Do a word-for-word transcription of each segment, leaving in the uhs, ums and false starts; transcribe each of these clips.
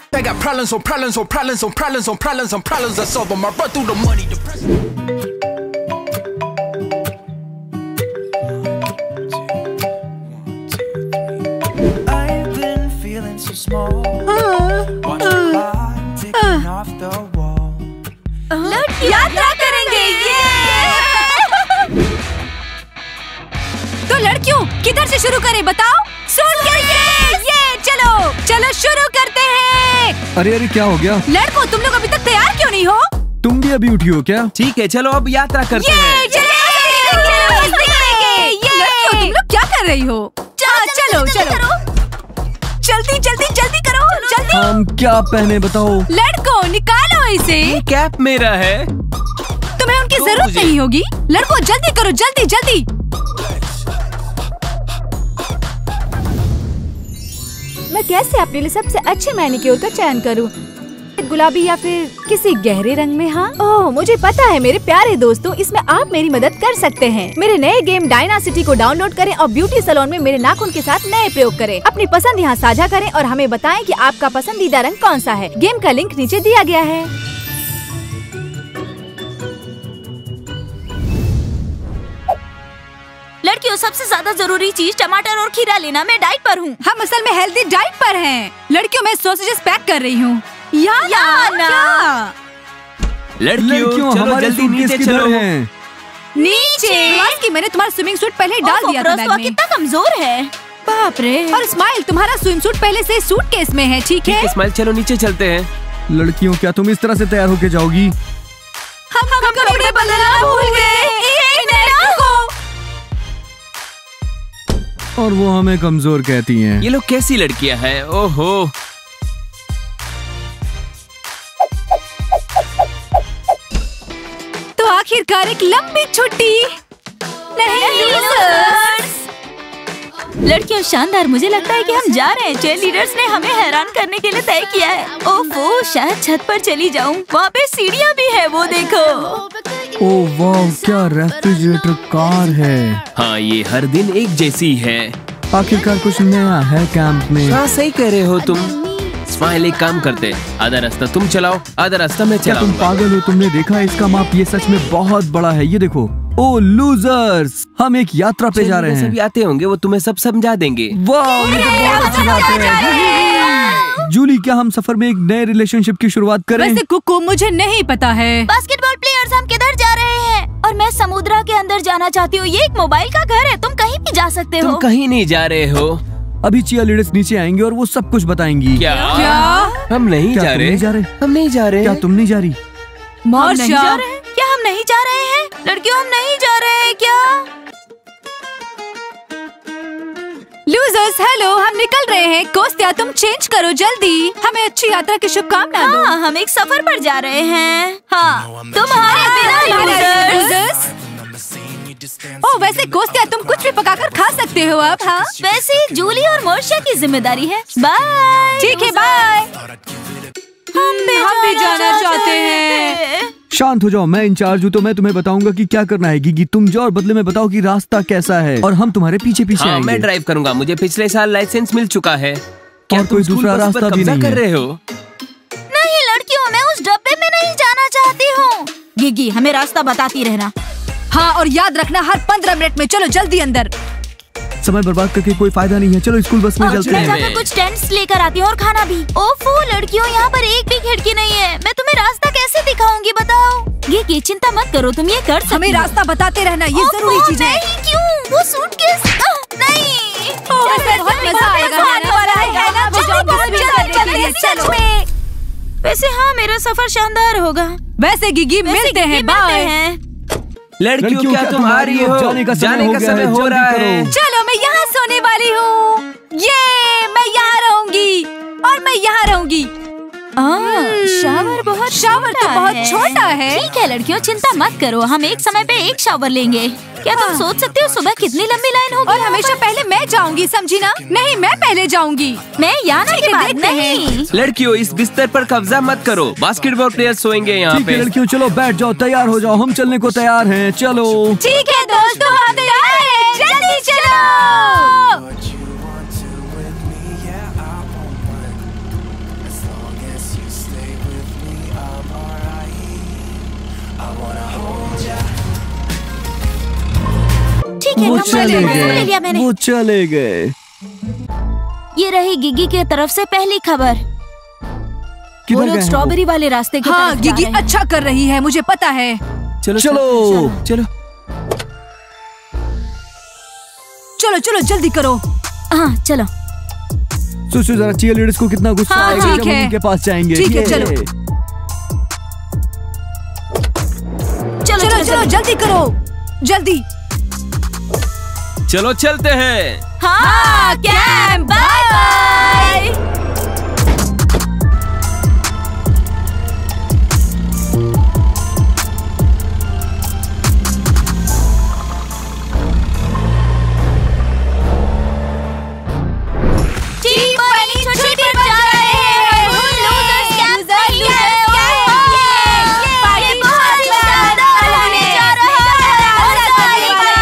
I got problems on problems on problems on problems on problems on problems I solve them. I run through the money, depression. I've been feeling so small. Watch the clock ticking off the wall. यात्रा करेंगे ये। तो लड़कियों किधर से शुरू करें बताओ? सुन के ये ये चलो चलो शुरू करते हैं। अरे अरे क्या हो गया? लड़कों तुम लोग अभी तक तैयार क्यों नहीं हो? तुम भी अभी उठी हो क्या? ठीक है चलो अब यात्रा करते हैं। लड़कियों तुम लोग क्या कर रही हो? चलो चलो जल्दी जल्दी जल्दी करो जल्दी। हम क्या पहने बताओ? लड़कों निकालो इसे। ये कैप मेरा है। तुम्हें उनकी जरूरत नहीं होगी। लड़कों जल्दी करो जल्दी जल्दी। मैं कैसे अपने लिए सबसे अच्छे मैनिक्योर का चयन करूं? गुलाबी या फिर किसी गहरे रंग में? हाँ ओह मुझे पता है मेरे प्यारे दोस्तों, इसमें आप मेरी मदद कर सकते हैं। मेरे नए गेम डायनासिटी को डाउनलोड करें और ब्यूटी सैलून में मेरे नाखून के साथ नए प्रयोग करें। अपनी पसंद यहाँ साझा करें और हमें बताएं कि आपका पसंदीदा रंग कौन सा है। गेम का लिंक नीचे दिया गया है। लड़कियों सबसे ज्यादा जरूरी चीज टमाटर और खीरा लेना। मैं डाइट पर हूँ। हम असल में हेल्दी डाइट पर हैं। लड़कियों मैं सॉसेजेस पैक कर रही हूँ। याना, याना। लड़कियों चलो जल्दी नीचे चलो। नीचे की मैंने तुम्हारा स्विमिंग सूट पहले ही डाल दिया था बैग में। कितना कमजोर है बाप रे। और स्माइल तुम्हारा स्विम सूट पहले से सूटकेस में है। ठीक है स्माइल चलो नीचे चलते हैं। लड़कियों क्या तुम इस तरह से तैयार होके जाओगी? हम हम कपड़े बदलना भूल गए। और वो हमें कमजोर कहती हैं। ये लोग कैसी लड़कियां हैं? ओहो तो आखिरकार एक लंबी छुट्टी। नहीं लूजर्स। लड़कियों शानदार। मुझे लगता है कि हम जा रहे हैं। चीयर लीडर्स ने हमें हैरान करने के लिए तय किया है। ओफो शायद छत पर चली जाऊं। वहाँ पे सीढ़ियाँ भी है वो देखो। ओह वाह क्या रेफ्रिजरेटर कार है। हाँ ये हर दिन एक जैसी है। आखिरकार कुछ नया है कैंप में। हाँ सही कह रहे हो तुम। स्माइल एक काम करते, आधा रास्ता तुम चलाओ आधा रास्ता मैं चलाऊंगा। तुम पागल हो? तुमने देखा है इसका माप? ये सच में बहुत बड़ा है। ये देखो। ओ लूजर्स हम एक यात्रा पे जा रहे हैं। सभी आते होंगे वो तुम्हें सब समझा देंगे। वाह ये तो बहुत अच्छी बात है। जूली क्या हम सफर में एक नए रिलेशनशिप की शुरुआत करें? वैसे कुकू मुझे नहीं पता है। बास्केटबॉल प्लेयर्स हम किधर जा रहे हैं? और मैं समुद्र के अंदर जाना चाहती हूँ। ये एक मोबाइल का घर है। तुम कहीं भी जा सकते हो। तुम कहीं नहीं जा रहे हो। अभी चीयर लीडर्स नीचे आएंगे और वो सब कुछ बताएंगी। क्या? क्या? हम नहीं क्या जा रहे? जा रहे? हम नहीं जा रहे। क्या तुम नहीं जा रही? मॉर्शा क्या हम नहीं जा रहे हैं? लड़कियों हम नहीं जा रहे हैं क्या? लूजर्स हेलो हम निकल रहे हैं। कोस्तिया तुम चेंज करो जल्दी। हमें अच्छी यात्रा की शुभकामनाएं दो। हाँ, हम एक सफर पर जा रहे हैं। हाँ तुम्हारे बिना लूजर्स। ओह वैसे कोस्तिया तुम कुछ भी पकाकर खा सकते हो अब। हाँ वैसे जूली और मोर्शिया की जिम्मेदारी है। बाय। ठीक है बाय। हम भी हम भी जाना चाहते हैं। शांत हो जाओ मैं इंचार्ज हूँ तो मैं तुम्हें बताऊंगा कि क्या करना है। गिगी तुम जाओ और बदले में बताओ कि रास्ता कैसा है और हम तुम्हारे पीछे पीछे हाँ, आएंगे। मैं ड्राइव करूंगा। मुझे पिछले साल लाइसेंस मिल चुका है। क्या और कोई दूसरा रास्ता भी नहीं कर रहे हो? नहीं लड़कियों मैं उस डब्बे में नहीं जाना चाहती हूँ। गिगी हमें रास्ता बताती रहना। हाँ और याद रखना हर पंद्रह मिनट में। चलो जल्दी अंदर। समय बर्बाद करके कोई फायदा नहीं है। चलो स्कूल बस में चलते हैं। मैं कुछ टेंट्स लेकर आती हूँ और खाना भी। ओफो लड़कियों यहाँ पर एक भी खिड़की नहीं है। मैं तुम्हें रास्ता कैसे दिखाऊंगी बताओ? ये की चिंता मत करो तुम ये कर सकती। हमें रास्ता बताते रहना ये जरूरी चीज है। नहीं क्यों? वो सूटकेस नहीं। बहुत मजा आएगा। चलो वैसे हाँ मेरा सफर शानदार होगा। वैसे गिगी मिलते हैं बाय। लड़कियों क्या तुम आ रही हो? जाने का जाने का समय हो रहा है। चलो मैं यहाँ सोने वाली हूँ। ये मैं यहाँ रहूंगी और मैं यहाँ रहूंगी। शावर बहुत शावर तो बहुत छोटा है। ठीक है लड़कियों चिंता मत करो। हम एक समय पे एक शावर लेंगे। क्या तुम सोच सकते हो सुबह कितनी लंबी लाइन होगी? और हमेशा पहले मैं जाऊंगी समझी ना? नहीं मैं पहले जाऊंगी। मैं यहाँ के बाद नहीं। लड़कियों इस बिस्तर पर कब्जा मत करो। बास्केटबॉल प्लेयर सोएंगे यहाँ पे। लड़कियों चलो बैठ जाओ तैयार हो जाओ। हम चलने को तैयार हैं। चलो ठीक है दोस्तों हम तैयार हैं। जल्दी चलो। चले ले लिया गए, मैंने। वो चले गए। ये रही गिगी की तरफ से पहली खबर। किधर वो गए लोग हैं स्ट्रॉबेरी वाले रास्ते की हाँ तरफ जा गिगी रहे हैं। अच्छा कर रही है, मुझे पता है। चलो चलो। चलो चलो चलो जल्दी करो। हाँ चलो। सुसु जरा चीयरलीडर्स को कितना गुस्सा हाँ, आएगा ठीक जब हम है। उनके पास जाएंगे। ठीक है, ये। चलो। चलो चलो चलो जल्दी करो, जल्दी। चलो चलते हैं। हाँ कैम बाय बाय। टीम बनी छुट्टी पर जा रहे हैं। लूजर्स कैंप नहीं है। ये बहुत शानदार होने जा रहा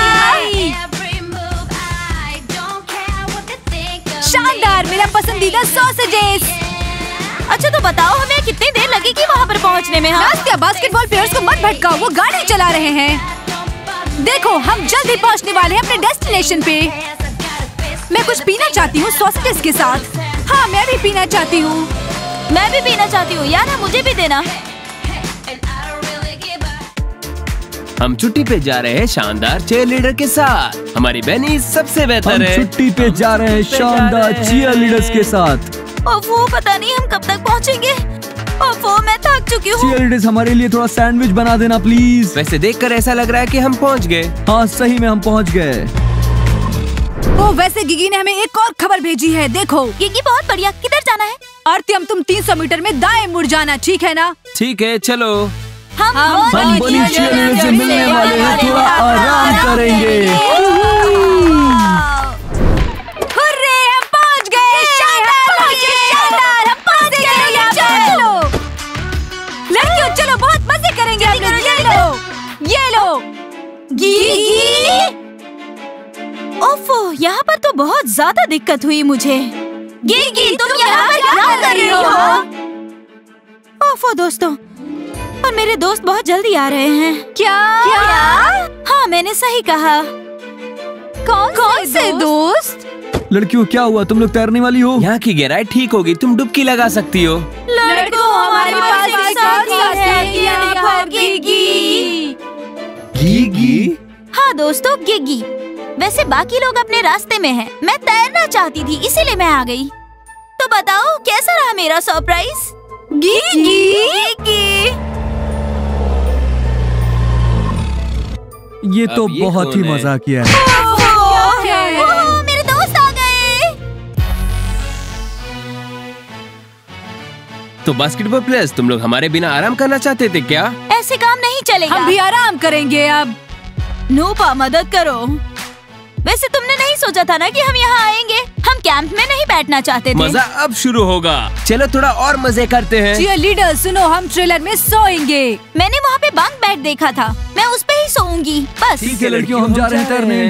है। शानदार, मेरा पसंदीदा सॉसेजेस। अच्छा तो बताओ हमें कितनी देर लगेगी वहाँ पर पहुँचने में? हाँ नास्तिया, बास्केटबॉल प्लेयर्स को मत भटकाओ, वो गाड़ी चला रहे हैं। देखो हम जल्दी पहुँचने वाले हैं अपने डेस्टिनेशन पे। मैं कुछ पीना चाहती हूँ सॉसेजेस के साथ। हाँ मैं भी पीना चाहती हूँ। मैं भी पीना चाहती हूँ यार, मुझे भी देना। हम छुट्टी पे जा रहे हैं शानदार चीयरलीडर के साथ। हमारी बहनी सबसे बेहतर हम है। छुट्टी पे जा रहे हैं शानदार चीयरलीडर्स के साथ। ओफो पता नहीं हम कब तक पहुँचेंगे। ओफो मैं थक चुकी हूँ। चीयरलीडर्स हमारे लिए थोड़ा सैंडविच बना देना प्लीज। वैसे देखकर ऐसा लग रहा है कि हम पहुंच गए। हाँ सही में हम पहुंच गए। ओ वैसे गिगी ने हमें एक और खबर भेजी है, देखो। गिगी बहुत बढ़िया। किधर जाना है? आरतीम तुम तीन सौ मीटर में दाएं मुड़ जाना, ठीक है ना? ठीक है चलो। हम हम हम बनी चीयरलीडर्स से मिलने वाले हैं, थोड़ा आराम करेंगे। हुर्रे, हम पहुंच गए। शानदार, शानदार, हम पहुंच गए यहाँ पर। चलो लड़कियों, चलो बहुत मजे करेंगे हम लोग। ये लो, ये लो। गिगी। ओफो यहाँ पर तो बहुत ज्यादा दिक्कत हुई मुझे। गिगी तुम यहाँ पर क्या कर रही हो? ओफो दोस्तों, और मेरे दोस्त बहुत जल्दी आ रहे हैं। क्या? क्या? हाँ मैंने सही कहा। कौन कौन से दोस्त? लड़कियों क्या हुआ, तुम लोग तैरने वाली हो? यहाँ की गहराई ठीक होगी, तुम डुबकी लगा सकती हो। लड़कों हमारे पास एक साथी है, ये देखो गिगी। गीगी? हाँ दोस्तों गिगी। वैसे बाकी लोग अपने रास्ते में हैं। मैं तैरना चाहती थी इसीलिए मैं आ गई। तो बताओ कैसा रहा मेरा सरप्राइज? गिगी? गिगी। ये तो अब ये बहुत ही कौन है? मजाकिया है। ओह, मेरे दोस्त आ गए। तो बास्केटबॉल प्लेयर्स तुम लोग हमारे बिना आराम करना चाहते थे क्या? ऐसे काम नहीं चलेगा। हम भी आराम करेंगे अब। नूपा मदद करो। वैसे तुमने नहीं सोचा था ना कि हम यहाँ आएंगे? हम कैंप में नहीं बैठना चाहते थे। मजा अब शुरू होगा। चलो थोड़ा और मजे करते हैं। चीयरलीडर सुनो, हम ट्रेलर में सोएंगे। मैंने वहाँ पे बंक बेड देखा था, मैं उस पे ही सोऊंगी बस। ठीक है लड़कियों, हम जा रहे हैं तैरने।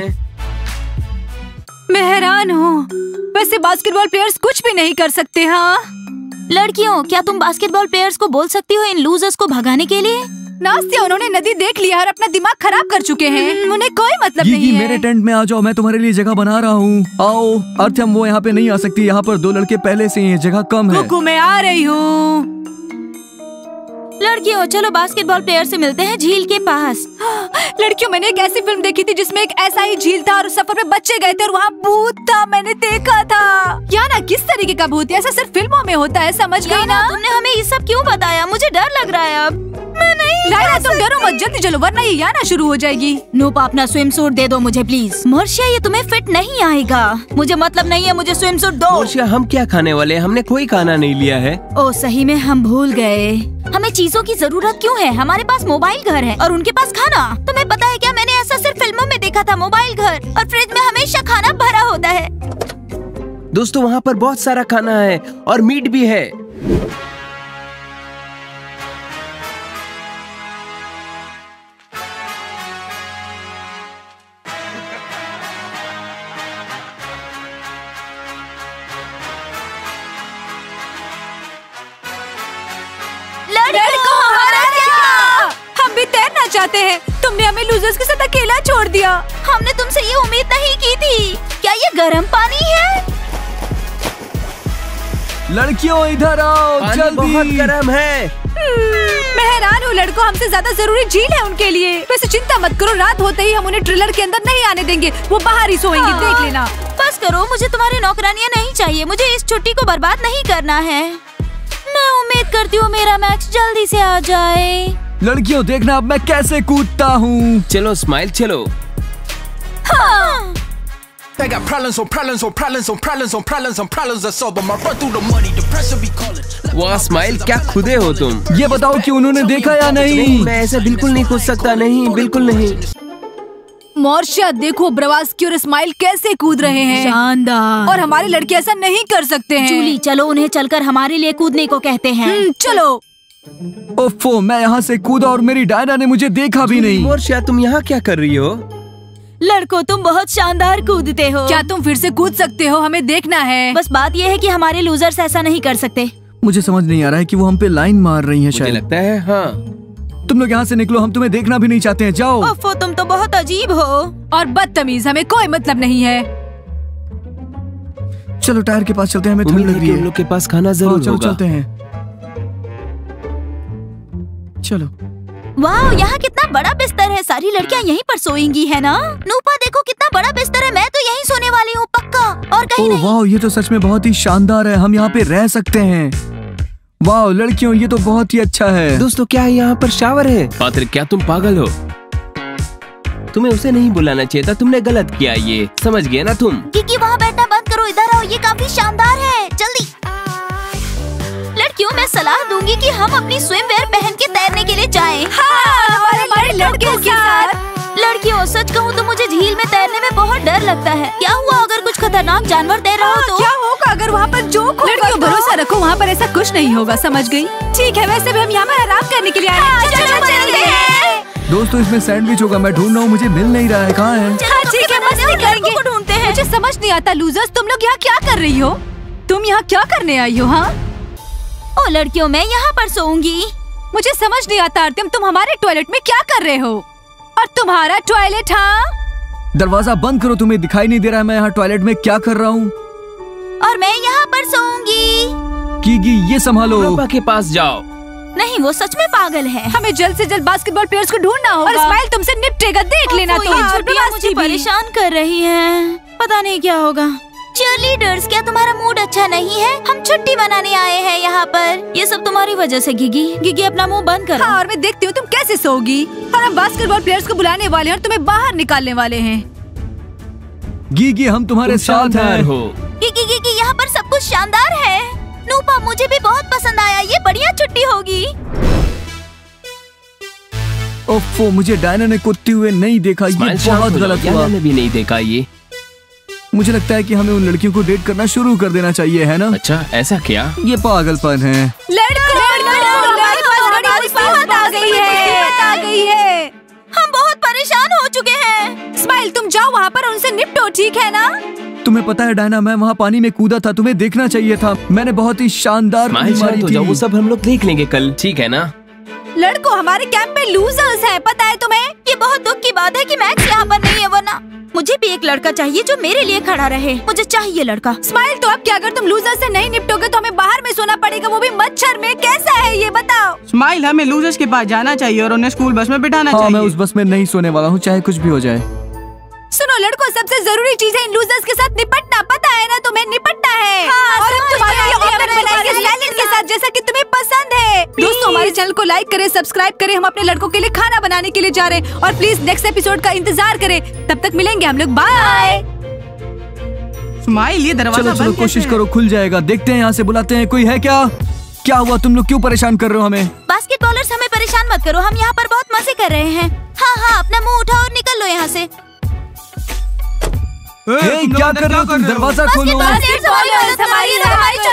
मैं हैरान हूँ, वैसे बास्केटबॉल प्लेयर्स कुछ भी नहीं कर सकते। हाँ लड़कियों, क्या तुम बास्केटबॉल प्लेयर्स को बोल सकती हो इन लूजर्स को भगाने के लिए? नास्तिया, उन्होंने नदी देख लिया और अपना दिमाग खराब कर चुके हैं। उन्हें कोई मतलब गीगी नहीं है। मेरे टेंट में आ जाओ, मैं तुम्हारे लिए जगह बना रहा हूँ। आओ। अर्थम वो यहाँ पे नहीं आ सकती, यहाँ पर दो लड़के पहले से ही हैं, जगह कम है। रुको मैं आ रही हूँ। लड़कियों चलो बास्केटबॉल प्लेयर से मिलते हैं झील के पास। लड़कियों, मैंने एक ऐसी फिल्म देखी थी जिसमें एक ऐसा ही झील था और उस सफर में बच्चे गए थे और वहाँ भूत था, मैंने देखा था। यहाँ ना किस तरीके का भूत है, ऐसा सिर्फ फिल्मों में होता है, समझ गई ना? तुमने हमें ये सब क्यों बताया? मुझे डर लग रहा है अब। मैं नहीं। लायरा तुम डरो मत, जल्दी चलो वरना ये यहाँ ना शुरू हो जाएगी। नूपा अपना स्विम सूट दे दो मुझे प्लीज। मोर्शिया ये तुम्हें फिट नहीं आएगा। मुझे मतलब नहीं है, मुझे स्विम सूट दो। मोर्शिया हम क्या खाने वाले हैं? हमने कोई खाना नहीं लिया है। ओ सही में हम भूल गए। हमें चीजों की जरूरत क्यों है? हमारे पास मोबाइल घर है और उनके पास खाना। तुम्हें पता है क्या, मैंने ऐसा सिर्फ फिल्मों में देखा था। मोबाइल घर और फ्रिज में हमेशा खाना भरा होता है। दोस्तों वहाँ पर बहुत सारा खाना है और मीट भी है। लड़कों, हमारा क्या? हम भी तैरना चाहते हैं। तुमने हमें लूजर्स के साथ अकेला छोड़ दिया। हमने तुमसे ये उम्मीद नहीं की थी। क्या ये गर्म पानी है? लड़कियों इधर आओ, पानी जल्दी। बहुत गर्म है। मैं हैरान हूँ, लड़कों हमसे ज्यादा जरूरी झील है उनके लिए। वैसे चिंता मत करो, रात होते ही हम उन्हें ट्रेलर के अंदर नहीं आने देंगे। वो बाहर ही सोएंगे, हाँ। देख लेना। बस करो, मुझे तुम्हारी नौकरानियाँ नहीं चाहिए। मुझे इस छुट्टी को बर्बाद नहीं करना है। मैं उम्मीद करती हूँ मेरा मैक्स जल्दी से आ जाए। लड़कियों देखना अब मैं कैसे कूदता हूँ। चलो स्माइल, चलो। हाँ। They got problems on problems on problems on problems on problems on problems that solve them. I run through the money, the pressure be calling. वाह स्माइल, क्या खुदे हो तुम। ये बताओ कि उन्होंने देखा या नहीं? नहीं, मैं ऐसे बिल्कुल नहीं कूद सकता। नहीं, बिल्कुल नहीं। मोर्शिया देखो, ब्रवास्की और स्माइल कैसे कूद रहे हैं। शानदार। और हमारे लड़के ऐसा नहीं कर सकते हैं। जूली, चलो उन्हें चलकर हमारे लिए कूदने को कहते हैं। हम्म, चलो। ओफो, मैं यहाँ से कूदा और मेरी डायना ने मुझे देखा भी नहीं। मोर्शिया, तुम यहाँ क्या कर रही हो? लड़कों, तुम बहुत शानदार कूदते हो। क्या तुम फिर से कूद सकते हो? हमें देखना है। बस बात यह है कि हमारे लूजर्स ऐसा नहीं कर सकते। मुझे समझ नहीं आ रहा है कि वो हम पे लाइन मार रही हैं। मुझे शायद लगता है हाँ। तुम लोग यहाँ से निकलो, हम तुम्हें देखना भी नहीं चाहते हैं। जाओ। ओफो, तुम तो बहुत अजीब हो और बदतमीज, हमें कोई मतलब नहीं है। चलो टायर के पास चलते हैं, हमें ठंड उम्मीद लग है रही कि है। उन लोग के पास खाना हाँ, जरूर चलो होगा। चलते हैं। चलो। वाह, यहाँ कितना बड़ा बिस्तर है। सारी लड़कियाँ यहीं पर सोएंगी है ना? नूपा देखो कितना बड़ा बिस्तर है। मैं तो यहीं सोने वाली हूँ पक्का, और कहीं ओह नहीं। वाह, ये तो सच में बहुत ही शानदार है। हम यहाँ पे रह सकते हैं। वाह लड़कियों, ये तो बहुत ही अच्छा है। दोस्तों, क्या यहाँ पर शावर है? पात्र, क्या तुम पागल हो? तुम्हें उसे नहीं बुलाना चाहिए था। तुमने गलत किया। ये समझ गए ना तुम? किकी, वहाँ बैठना बंद करो, इधर आओ। ये काफी शानदार है। जल्दी। लड़कियों, मैं सलाह दूंगी कि हम अपनी स्विमवेयर पहन के तैरने के लिए जाएं। हाँ, हमारे हमारे लड़कों के साथ। लड़कियों, सच कहूँ तो मुझे झील में तैरने में बहुत डर लगता है। क्या हुआ अगर कुछ खतरनाक जानवर तैर रहा हो तो? क्या होगा अगर वहाँ पर जोक होगा? लड़कियों, भरोसा रखो, वहाँ पर ऐसा कुछ नहीं होगा। समझ गई? ठीक है, वैसे भी हम यहाँ पर आराम करने के लिए आए हैं। चलो, चलो, चलते हैं। दोस्तों, इसमें सैंडविच होगा। मैं ढूंढ रहा हूँ, मुझे मिल नहीं रहा है। कहाँ है? हाँ, ठीक है, मस्ती करेंगे। को ढूंढते हैं। मुझे समझ नहीं आता लूजर्स, तुम लोग यहाँ क्या कर रही हो? तुम यहाँ क्या करने आई हो? हाँ, ओ लड़कियों, मैं यहाँ पर सोऊंगी। मुझे समझ नहीं आता आर्तिम, तुम हमारे टॉयलेट में क्या कर रहे हो? और तुम्हारा टॉयलेट? हाँ, दरवाजा बंद करो, तुम्हें दिखाई नहीं दे रहा है मैं यहाँ टॉयलेट में क्या कर रहा हूँ? और मैं यहाँ पर सोऊंगी। कीगी, ये संभालो। पापा के पास जाओ। नहीं, वो सच में पागल है। हमें जल्द से जल्द बास्केटबॉल प्लेयर्स को ढूंढना होगा। और स्माइल तुमसे निपटेगा, देख लेना ओफो, तुम। ये और छुट्टियाँ मुझे भी। परेशान कर रही हैं। पता नहीं क्या होगा। चीयरलीडर्स, क्या तुम्हारा मूड अच्छा नहीं है? हम छुट्टी मनाने आए हैं यहाँ पर। ये सब तुम्हारी वजह से। गिगी, गिगी अपना मुंह बंद करो। हाँ, और मैं देखती हूँ तुम कैसे सोओगी। और हम बास्केटबॉल प्लेयर्स को बुलाने वाले हैं और तुम्हें बाहर निकालने वाले हैं। गीगी, हम तुम्हारे तुम साथ शानदार हैं। हो। गिगी, गिगी, यहाँ पर सब कुछ शानदार है। नूपा, मुझे भी बहुत पसंद आया। ये बढ़िया छुट्टी होगी। ओफो, मुझे डायना ने कूदते हुए नहीं देखा। ये स्माइल, शांत बहुत हो जाओ। गलत याना हुआ। ने भी नहीं देखा ये। मुझे लगता है कि हमें उन लड़कियों को डेट करना शुरू कर देना चाहिए, है ना? अच्छा, ऐसा क्या? ये पागलपन है। लड़कों, हमारे पास बड़ी मुसीबत आ गई है। आ गई है। हम बहुत परेशान हो चुके हैं। स्माइल, तुम जाओ वहाँ पर उनसे निपटो, ठीक है ना? तुम्हें पता है डायना, मैं वहाँ पानी में कूदा था। तुम्हें देखना चाहिए था। मैंने बहुत ही शानदार स्माइल, उड़ी मारी शांत हो जाओ। वो थी। सब हम लोग देख लेंगे कल, ठीक है ना? लड़कों, हमारे कैंप में लूजर्स हैं, पता है तुम्हें? ये बहुत दुख की बात है कि मैक्स यहाँ पर नहीं है, वरना मुझे भी एक लड़का चाहिए जो मेरे लिए खड़ा रहे। मुझे चाहिए लड़का। स्माइल, तो अब क्या? अगर तुम लूजर से नहीं निपटोगे तो हमें बाहर में सोना पड़ेगा, वो भी मच्छर में। कैसा है ये बताओ? स्माइल, हमें लूजर्स के पास जाना चाहिए और उन्हें स्कूल बस में बिठाना हाँ, चाहिए। मैं उस बस में नहीं सोने वाला हूँ, चाहे कुछ भी हो जाए। सुनो लड़कों, सबसे जरूरी चीज है इन लूजर्स के साथ निपटना। पता है ना, तुम्हें निपटना है। हाँ, और हम समझ तुम्हारे लिए गए, ऑमलेट समझ बनाएंगे गए। सैलेड के साथ, जैसा कि तुम्हें पसंद है। दोस्तों, हमारे चैनल को लाइक करें, सब्सक्राइब करें। हम अपने लड़कों के लिए खाना बनाने के लिए जा रहे हैं। और प्लीज नेक्स्ट एपिसोड का इंतजार करें। तब तक मिलेंगे हम लोग। बाय। स्माइल, ये दरवाजा चलो चलो, बंद कोशिश कैसे? करो, खुल जाएगा। देखते हैं, यहाँ से बुलाते हैं। कोई है क्या? क्या हुआ? तुम लोग क्यों परेशान कर रहे हो हमें? बास्केटबॉलर्स, हमें परेशान मत करो। हम यहाँ पर बहुत मजे कर रहे हैं। हाँ हाँ, अपना मुंह उठाओ और निकल लो यहाँ से। हे, तुम लोग क्या अंदर कर रहे हो तुम? दरवाजा खोलो। बास्केटबॉलर्स, हमारी हमारी